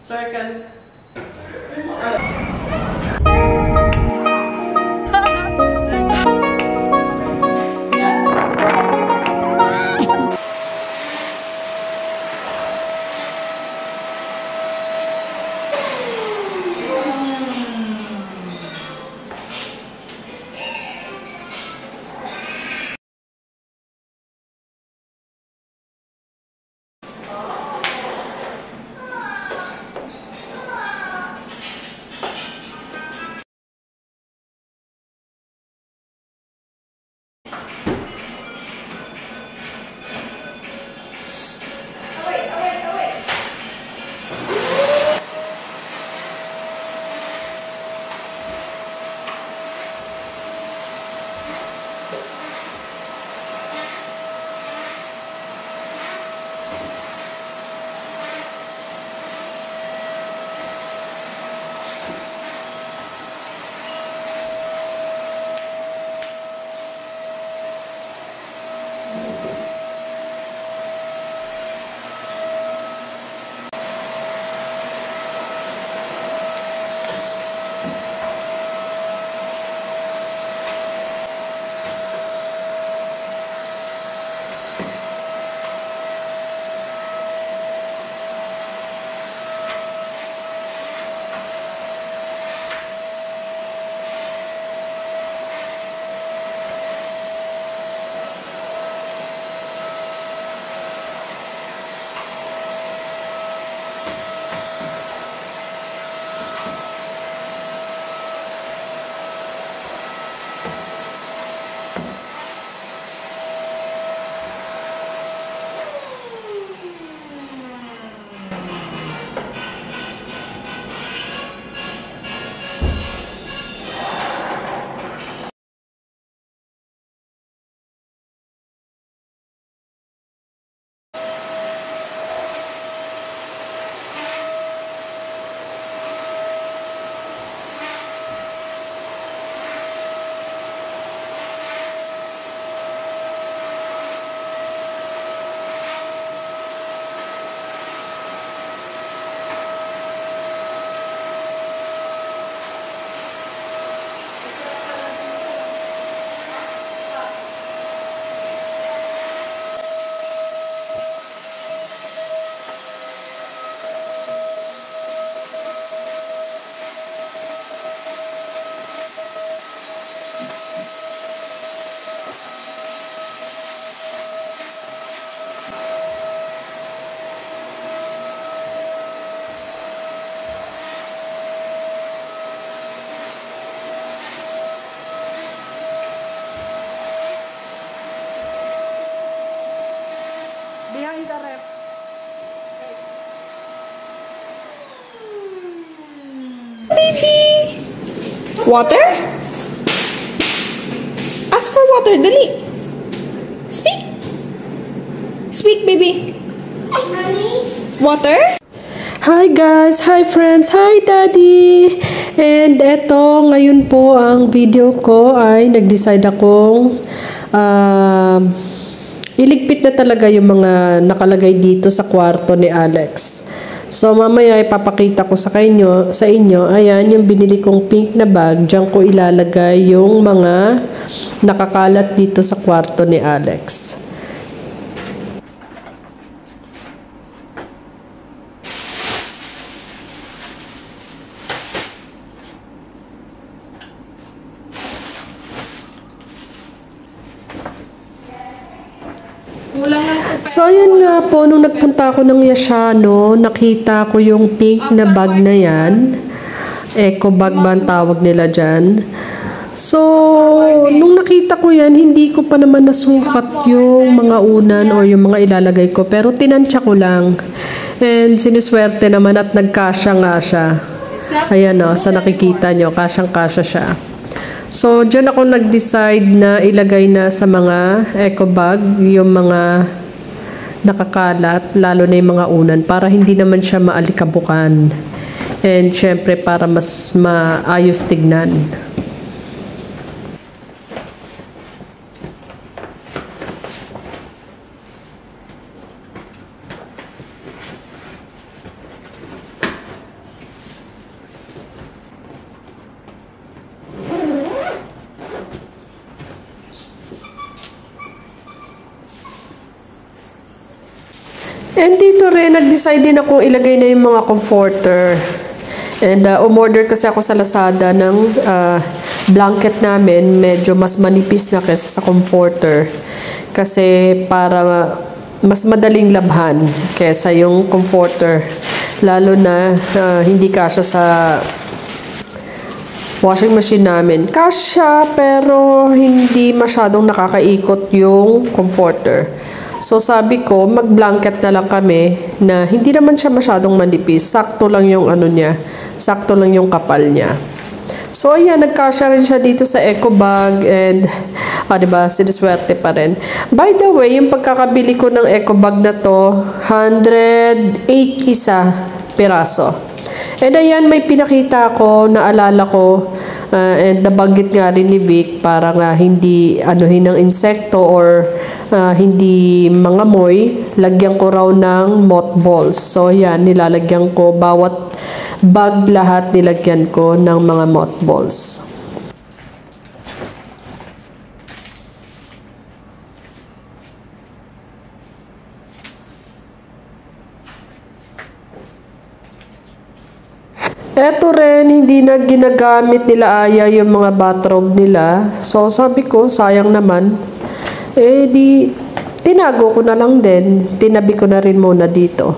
Circle. Behind the ref. Baby! Water? Ask for water, dali. Speak. Speak, baby. Water? Hi guys! Hi friends! Hi daddy! And eto, ngayon po ang video ko ay nag-decide akong iligpit na talaga yung mga nakalagay dito sa kwarto ni Alex. So mamaya ipapakita ko sa inyo, ayan yung binili kong pink na bag. Diyan ko ilalagay yung mga nakakalat dito sa kwarto ni Alex. So, yun nga po, nung nagpunta ako ng Yashano, nakita ko yung pink na bag na yan. Eco bag ba ang tawag nila dyan? So, nung nakita ko yan, hindi ko pa naman nasukat yung mga unan o yung mga ilalagay ko. Pero tinansya ko lang. And siniswerte naman at nagkasya nga siya. Ayan o, sa nakikita nyo, kasyang-kasya siya. So, dyan ako nag-decide na ilagay na sa mga eco bag yung mga nakakalat, lalo na yung mga unan, para hindi naman siya maalikabukan. And syempre, para mas maayos tignan. And dito rin, nag-decide din ako ilagay na yung mga comforter. And umorder kasi ako sa Lazada ng blanket namin. Medyo mas manipis na kaysa sa comforter. Kasi para mas madaling labhan kaysa yung comforter. Lalo na hindi kasya sa washing machine namin. Kasya pero hindi masyadong nakakaikot yung comforter. So sabi ko, mag-blanket na lang kami na hindi naman siya masyadong manipis. Sakto lang yung ano niya. Sakto lang yung kapal niya. So ayan, nagkasya rin siya dito sa eco bag and diba, siniswerte pa rin. By the way, yung pagkakabili ko ng eco bag na to, 108 isa piraso. And ayan, may pinakita ko, naalala ko, and nabanggit nga rin ni Vic, para nga hindi anuhin ng insekto or hindi mangamoy, lagyan ko raw ng mothballs. So ayan, nilalagyan ko, bawat bag lahat nilagyan ko ng mga mothballs. Eto rin, hindi na ginagamit nila Aya yung mga bathrobe nila. So, sabi ko, sayang naman. Di, tinago ko na lang din. Tinabi ko na rin muna dito.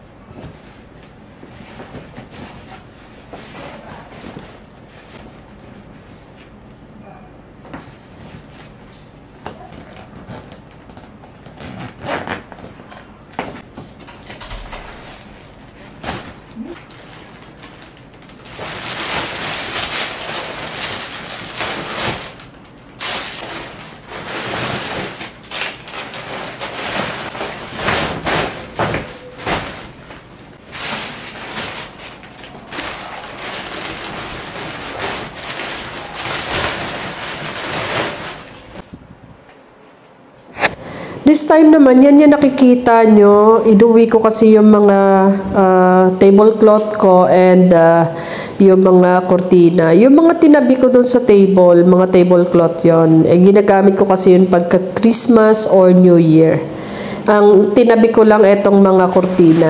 This time naman, yan yung nakikita nyo. Inuwi ko kasi yung mga tablecloth ko and yung mga kortina. Yung mga tinabi ko doon sa table, mga tablecloth yon. Ginagamit ko kasi yun pagka Christmas or New Year. Ang tinabi ko lang etong mga kortina.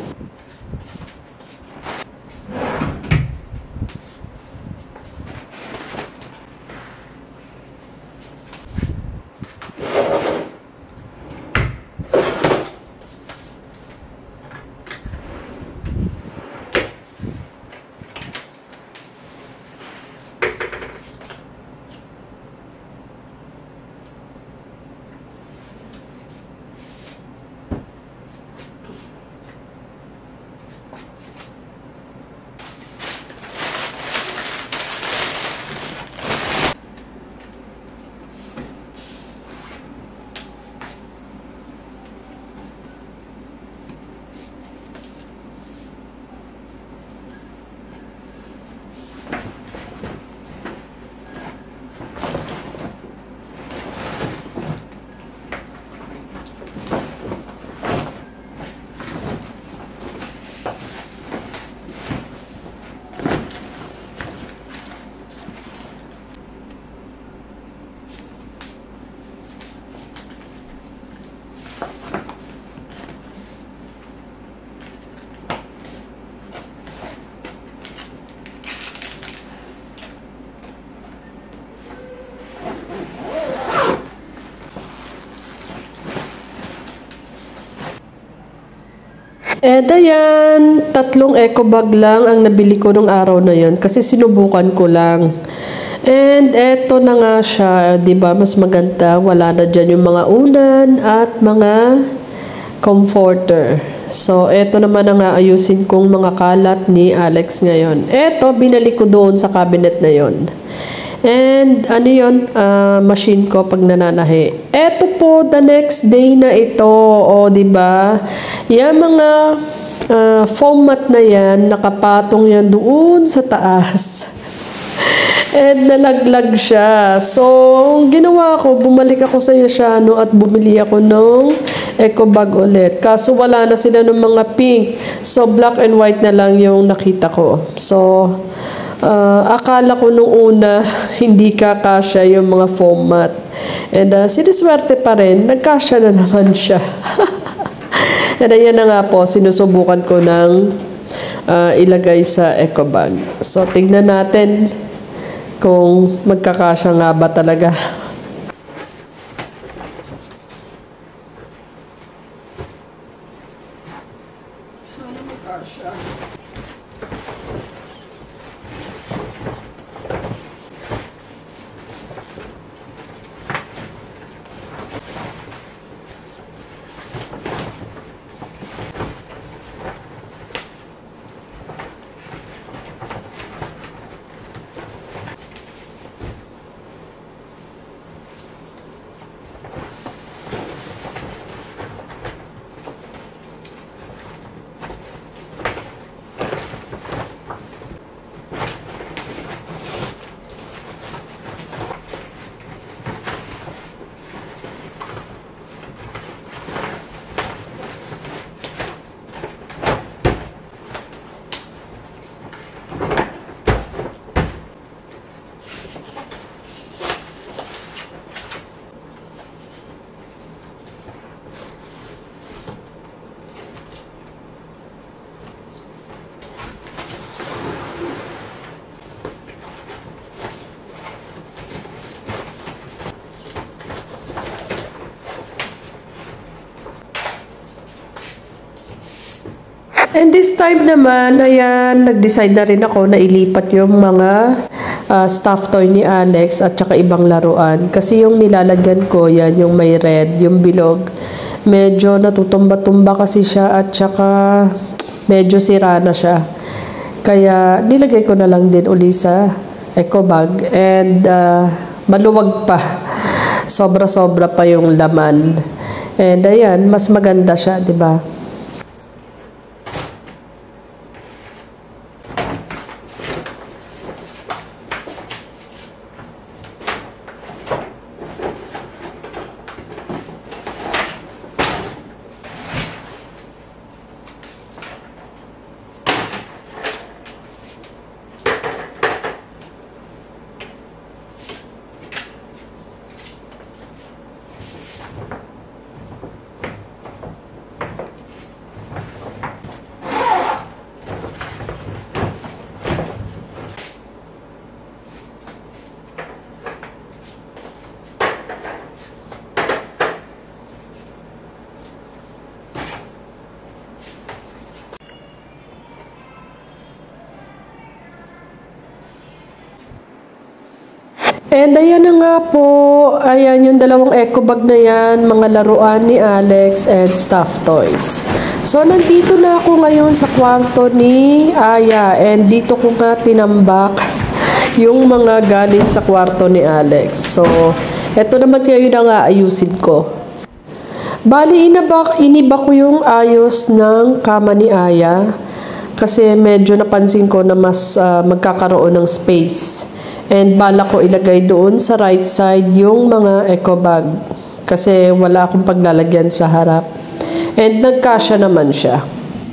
Ayan, 3 eco bag lang ang nabili ko nung araw na yon kasi sinubukan ko lang. And eto na nga siya, 'di ba? Mas maganda, wala na diyan yung mga unan at mga comforter. So eto naman ang aayusin kong mga kalat ni Alex ngayon. Eto, binalik ko doon sa cabinet na yon. And ano yun, machine ko pag nananahi. Eto po, the next day na ito, o diba? Yung mga foam mat na yan, nakapatong yan doon sa taas. And nalaglag siya. So, ginawa ko, bumalik ako sa Yashano at bumili ako ng eco bag ulit. Kaso wala na sila ng mga pink. So, black and white na lang yung nakita ko. So, akala ko nung una hindi kakasya yung mga foam mat. And siniswerte pa rin, nagkasya na naman siya. And ayan na nga po, sinusubukan ko ng ilagay sa eco bag. So, tignan natin kung magkakasya nga ba talaga. Sana magkasya. And this time naman, ayan, nag-decide na rin ako na ilipat yung mga stuffed toy ni Alex at saka ibang laruan. Kasi yung nilalagyan ko, yan, yung may red, yung bilog, medyo natutumba-tumba kasi siya at saka medyo sira na siya. Kaya nilagay ko na lang din uli sa eco bag and maluwag pa. Sobra-sobra pa yung laman. And ayan, mas maganda siya, 'di ba? And ayan na nga po, ayan yung dalawang eco bag na yan, mga laruan ni Alex and stuffed toys. So, nandito na ako ngayon sa kwarto ni Aya and dito ko nga tinambak yung mga galing sa kwarto ni Alex. So, eto naman kayo na nga ayusin ko. Bali, iniba ko yung ayos ng kama ni Aya kasi medyo napansin ko na mas magkakaroon ng space. And bala ko ilagay doon sa right side yung mga eco bag. Kasi wala akong paglalagyan sa harap. And nagkasya naman siya.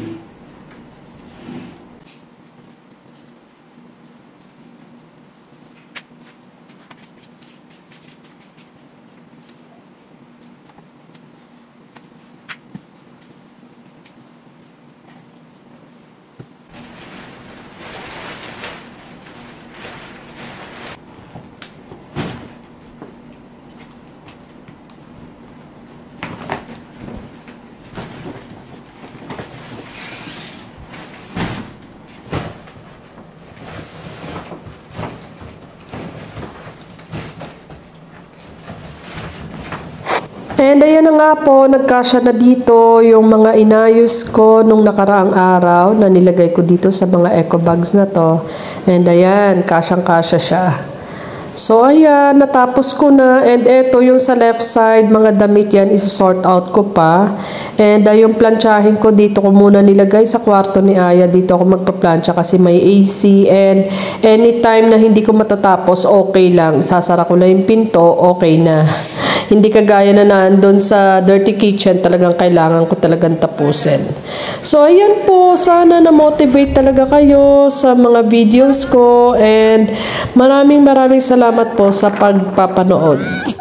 And ayan na nga po, nagkasya na dito yung mga inayos ko nung nakaraang araw na nilagay ko dito sa mga eco bags na to. And ayan, kasyang-kasya siya. So ayan, natapos ko na. And eto yung sa left side, mga damit yan, isa-sort out ko pa. And yung plantsahin ko dito ko muna nilagay sa kwarto ni Aya. Dito ako magpa-plancha kasi may AC. And anytime na hindi ko matatapos, okay lang. Sasara ko na yung pinto, okay na. Hindi kagaya na nandun sa dirty kitchen, talagang kailangan ko talagang tapusin. So, ayan po. Sana na-motivate talaga kayo sa mga videos ko. And maraming salamat po sa pagpapanood.